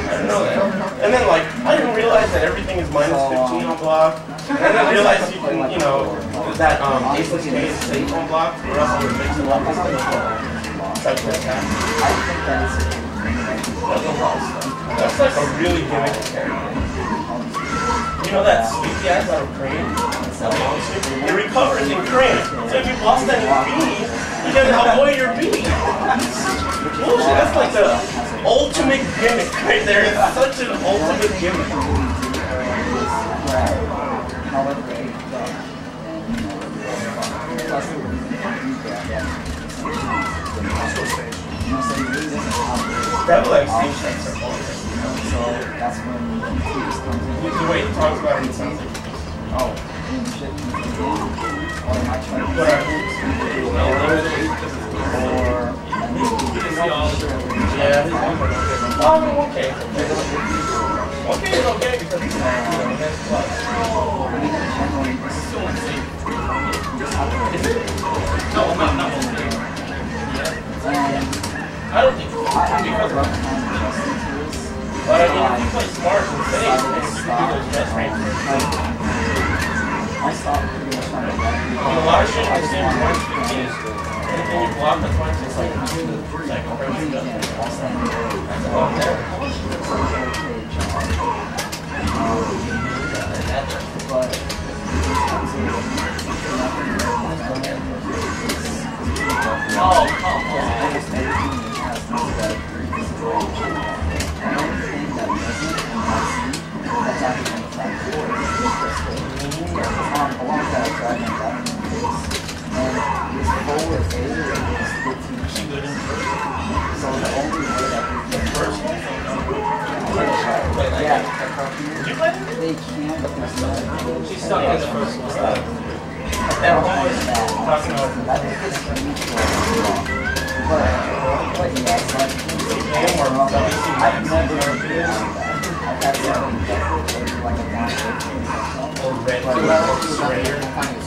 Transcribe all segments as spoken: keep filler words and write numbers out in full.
didn't know that. And then like, I didn't realize that everything is minus fifteen on block. And then I realized you can, you know, that um, ace and spade is safe on block, or else I would mix it up with stuff. Type of attack. That's like a really gimmicky character. You know that sweetie ass out of Crane? It recovers in Crane. So if you lost any B, you can avoid your B. Bullshit, that's like the ultimate gimmick right there. It's such an ultimate gimmick. Devil X stage checks are bullshit. So that's when The way he talks about it, it sounds like oh, shit. Or am I trying to But no, literally, or yeah, oh, okay. Okay, it's okay because it's not, you know, that's plus. it's so insane. Is it? No, not not okay. I don't think so. I Because of but I mean, if you play smart and safe, then you can do those best ranges. I stopped pretty much trying to get A lot of shit is in point fifteen. Anything you block that's point it's like like approaching justice. That's a lot there. But oh, come on. That's actually on the track four. Um, along that track and that and this forward eight is fifteen. So the only way that we can First, yeah, did you play it? they can, but there's no. She's stuck in the first one. They're always talking about that is but but yeah, it's like I've never experienced that. I've had something that like a down or red but Raider.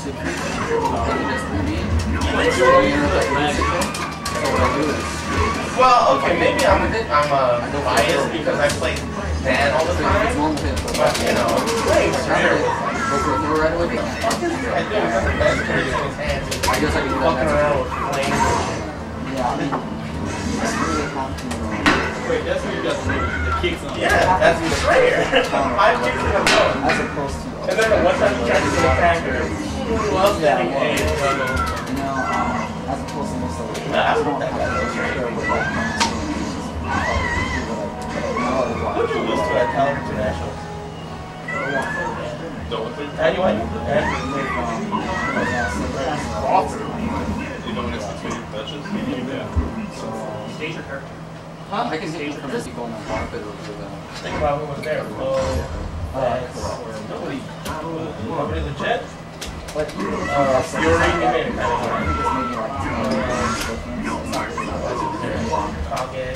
Well, okay, maybe I'm I'm uh, biased because I play Dan all the time. But you know, playing Raider was like I do because the best character in his hands. I guess I can do that. Fucking around with flames. yeah, I mean, it's really hard to Wait, that's what you got to do. The kicks on. Yeah, that's the Raider. Five kicks in a row. as opposed to And then one time he tried to get a attacker. Who loves getting A in struggle? you know, um, as opposed to most of the Nah, I don't think that was Raider. Who'd you lose to at Calibur International? Anyway, and You know when it's between touches? Yeah. Stage your character. Huh? I can hit from just going on top it or think about who was there. Flo, Lex, nobody, nobody legit. but you Uh, Fury, he made it kind of hard. Kage.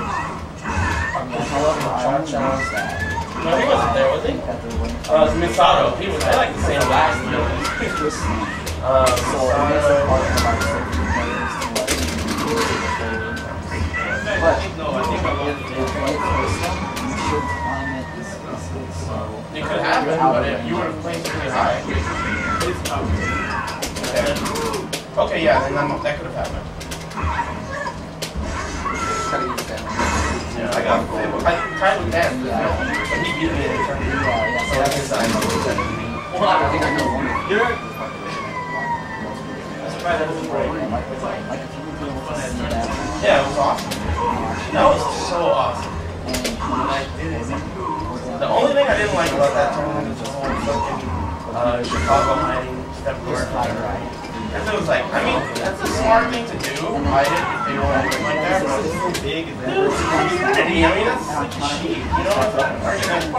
Cha-cha. No, he wasn't there, was he? Uh, it was Misato. He was, I like the same last year. Uh, Misato. But No, I think I love if it's right person, you should climb it. So It could happen, but if you would have played really high. it's tough. Okay, okay yeah, then I'm, that could have happened. Yeah, I got I tried with Dan, but he beat me in the tournament. So that's his side. Well, I think I know one. You're right. I'm surprised that wasn't right. like if you would be able to see that. Yeah, it was awesome. That was so awesome. And I did it. The only thing I didn't like about that tournament was the whole fucking uh, Chicago hiding step forward. Because it was like, I mean, that's a smart thing to do, hide it if they don't want to like that, but it's so big and then it's pretty. I mean, that's such a cheat. You know what I'm saying?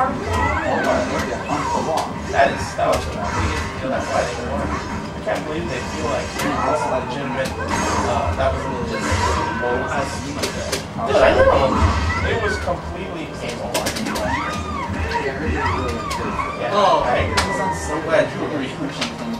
That is, that was the biggest deal. That's why they won. I can't believe they feel like that's a legitimate, uh, that was a legitimate goal. Dude, I know. It was completely painful. Yeah, Oh, I, I'm so glad you agree.